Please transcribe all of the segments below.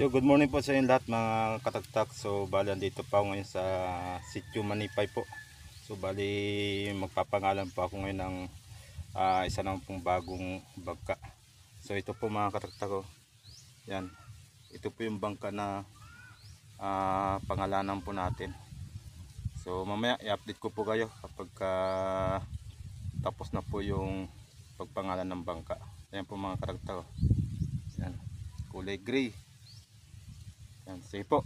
Yo, good morning po sa inyo lahat mga katagtak. So bali andito pa ako ngayon sa Sitio Manipay po. So bali magpapangalan po ako ngayon ng isa naman pong bagong bangka. So ito po mga katagtak ko. Yan. Ito po yung bangka na pangalanan po natin. So mamaya i-update ko po kayo kapag tapos na po yung pagpangalan ng bangka. Yan po mga katagtak ko. Yan. Kulay gray. Yan, sige po.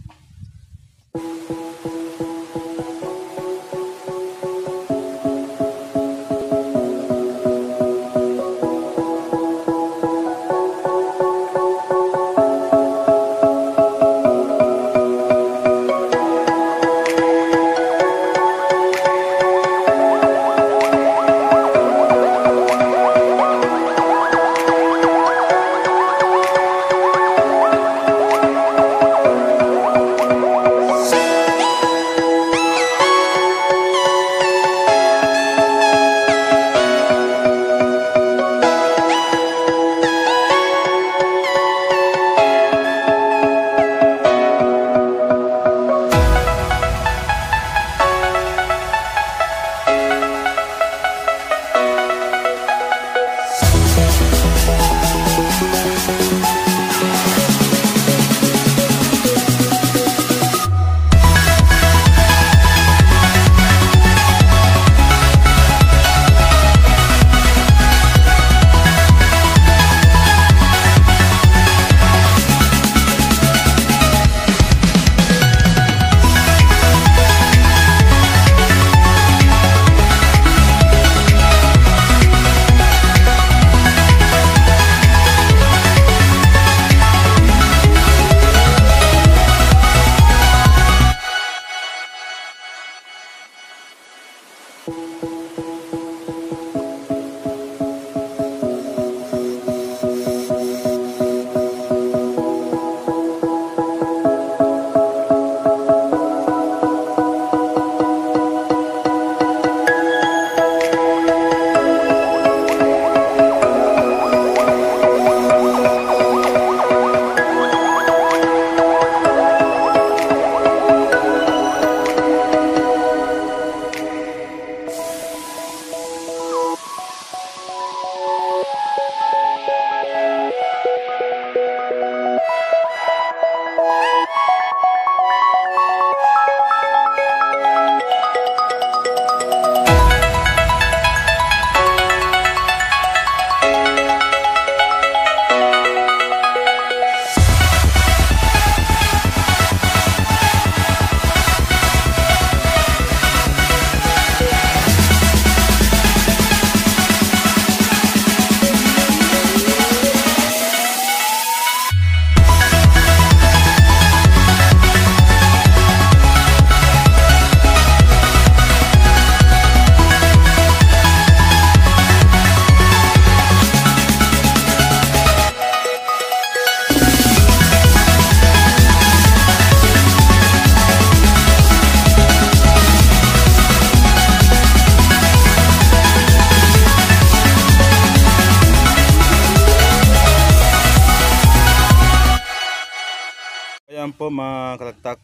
Ayan po mga kalagtak,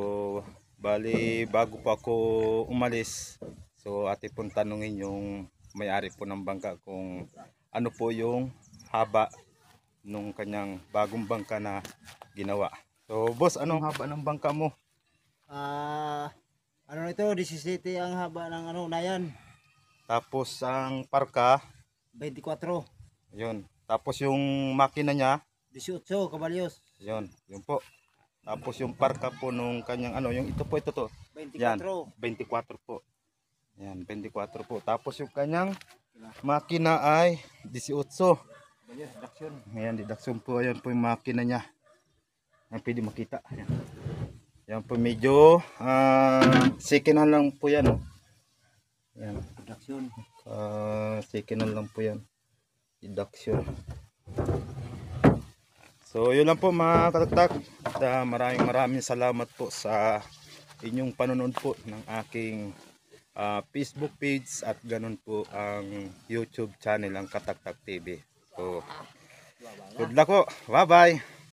bali bago po ako umalis, so ate pong tanungin yung may-ari po ng bangka kung ano po yung haba nung kanyang bagong bangka na ginawa. So boss, anong haba ng bangka mo? Ano ito, 17 ang haba ng unayan. Tapos ang parka, 24. yun. Tapos yung makina niya, 18 kabalyos. yun po. Tapos yung parka po nung kanyang yung ito to. 24. Yan, 24 po. Yan, 24 po. Tapos yung kanyang makina ay 18. Deduction. Ayan, deduction po. Ayan po yung makina niya. Ayan, pwede makita. Ayan. Yan po medyo second hand lang po yan. Ayan. Deduction. Second hand lang po yan. Deduction. So yun lang po mga katagtak. Maraming salamat po sa inyong panonood po ng aking Facebook page at ganun po ang YouTube channel ang Kataktak TV. So good luck po. Bye bye.